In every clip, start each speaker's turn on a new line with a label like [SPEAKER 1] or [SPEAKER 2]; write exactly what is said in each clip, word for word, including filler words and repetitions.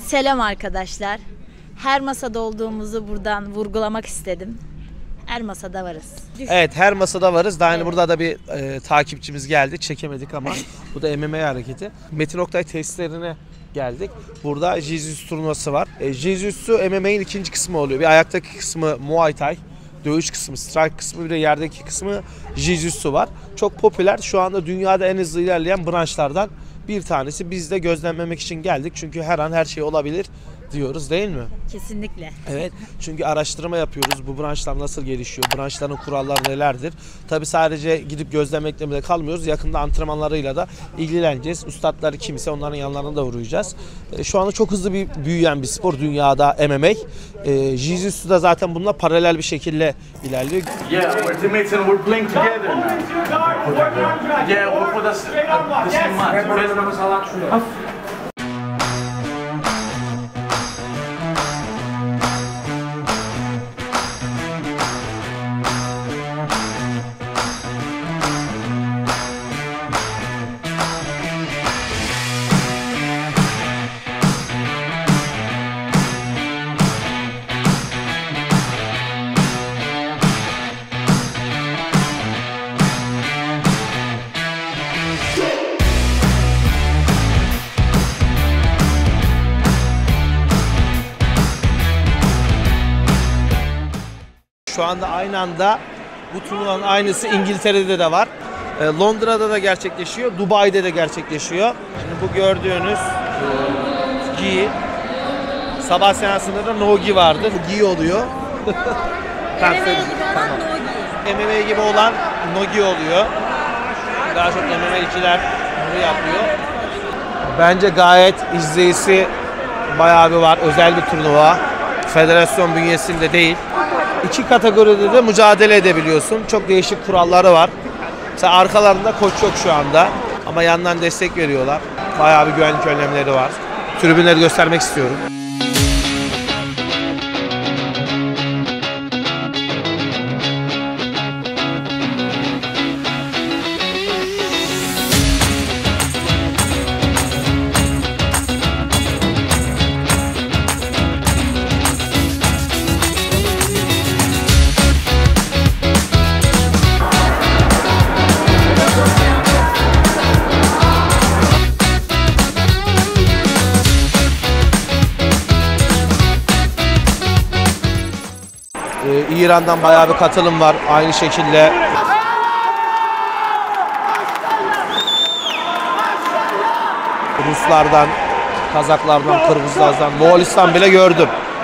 [SPEAKER 1] Selam arkadaşlar. Her masada olduğumuzu buradan vurgulamak istedim. Her masada varız.
[SPEAKER 2] Evet, her masada varız. Daha evet. Burada da bir e, takipçimiz geldi. Çekemedik ama bu da M M A hareketi. Metin Oktay testlerine geldik. Burada Jiu-Jitsu turnuvası var. E, Jiu-Jitsu M M A'nin ikinci kısmı oluyor. Bir ayaktaki kısmı Muay Thai, dövüş kısmı, strike kısmı, bir de yerdeki kısmı Jiu-Jitsu var. Çok popüler. Şu anda dünyada en hızlı ilerleyen branşlardan bir tanesi. Biz de gözlemlemek için geldik. Çünkü her an her şey olabilir diyoruz, değil mi?
[SPEAKER 1] Kesinlikle.
[SPEAKER 2] Evet. Çünkü araştırma yapıyoruz. Bu branşlar nasıl gelişiyor? Branşların kuralları nelerdir? Tabii sadece gidip gözlemekle bile kalmıyoruz. Yakında antrenmanlarıyla da ilgileneceğiz. Üstadları kimse onların yanlarına da uğrayacağız. E, şu anda çok hızlı bir büyüyen bir spor dünyada M M A. E, Jiu-Jitsu da zaten bununla paralel bir şekilde ilerliyor.
[SPEAKER 3] Yeah, we're teammates and we're playing together. Yeah, we're for the same match.
[SPEAKER 2] Şu anda aynı anda bu turnuvanın aynısı İngiltere'de de var. E, Londra'da da gerçekleşiyor. Dubai'de de gerçekleşiyor. Şimdi bu gördüğünüz e, gi. Sabah seansında da no gi vardı. Bu gi oluyor.
[SPEAKER 1] M M A gibi olan no gi.
[SPEAKER 2] M M A gibi olan no gi oluyor. Daha çok M M A'ciler bunu yapıyor. Bence gayet izleyicisi bayağı bir var. Özel bir turnuva. Federasyon bünyesinde değil. İki kategoride de mücadele edebiliyorsun. Çok değişik kuralları var. Mesela arkalarında koç yok şu anda. Ama yandan destek veriyorlar. Bayağı bir güvenlik önlemleri var. Tribünleri göstermek istiyorum. İran'dan bayağı bir katılım var aynı şekilde. Ruslardan, Kazaklardan, Kırgızlardan, Moğolistan bile gördüm.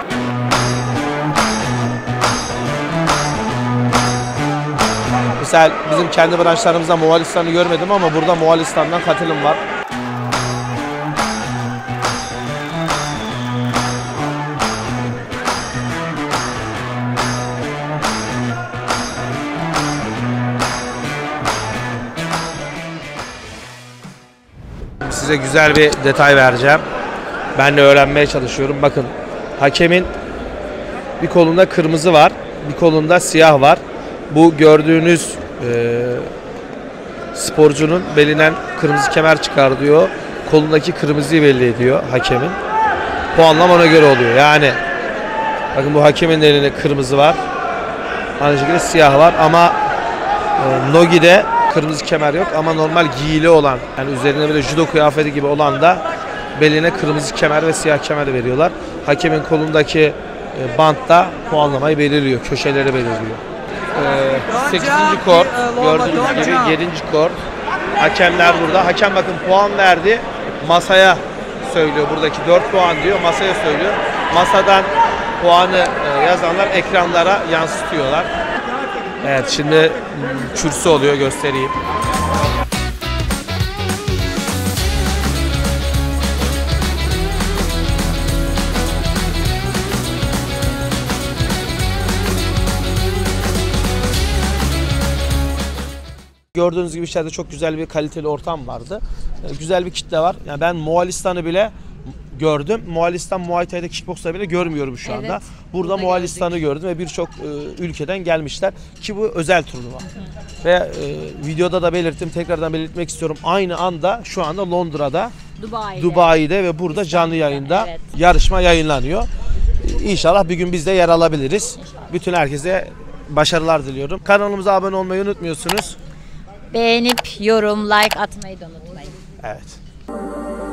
[SPEAKER 2] Mesela bizim kendi branşlarımızda Moğolistan'ı görmedim ama burada Moğolistan'dan katılım var. Size güzel bir detay vereceğim. Ben de öğrenmeye çalışıyorum. Bakın, hakemin bir kolunda kırmızı var, bir kolunda siyah var. Bu gördüğünüz e, sporcunun belinden kırmızı kemer çıkar diyor. Kolundaki kırmızıyı belli ediyor hakemin. Puanlam ona göre oluyor. Yani bakın, bu hakemin elinde kırmızı var. Aynı şekilde siyah var ama e, Nogi'de kırmızı kemer yok ama normal giyili olan, yani üzerine böyle judo kıyafeti gibi olan da beline kırmızı kemer ve siyah kemer veriyorlar. Hakemin kolundaki bant da puanlamayı belirliyor, köşeleri belirliyor. Ee, sekizinci kort, gördüğünüz gibi yedinci kort. Hakemler burada. Hakem bakın puan verdi, masaya söylüyor, buradaki dört puan diyor, masaya söylüyor. Masadan puanı yazanlar ekranlara yansıtıyorlar. Evet, şimdi kürsü oluyor, göstereyim. Gördüğünüz gibi içeride çok güzel bir kaliteli ortam vardı. Güzel bir kitle var. Yani ben Moğolistan'ı bile gördüm. Moğolistan Muay Thai'de, kickbox'ta bile görmüyorum şu anda. Evet, burada, burada Moğolistan'ı gördüm ve birçok e, ülkeden gelmişler ki bu özel turnuva. Ve e, videoda da belirttim, tekrardan belirtmek istiyorum. Aynı anda şu anda Londra'da
[SPEAKER 1] Dubai'de.
[SPEAKER 2] Dubai'de ve burada canlı yayında
[SPEAKER 1] evet.
[SPEAKER 2] yarışma yayınlanıyor. İnşallah bir gün biz de yer alabiliriz. Bütün herkese başarılar diliyorum. Kanalımıza abone olmayı unutmuyorsunuz.
[SPEAKER 1] Beğenip yorum, like atmayı da unutmayın.
[SPEAKER 2] Evet.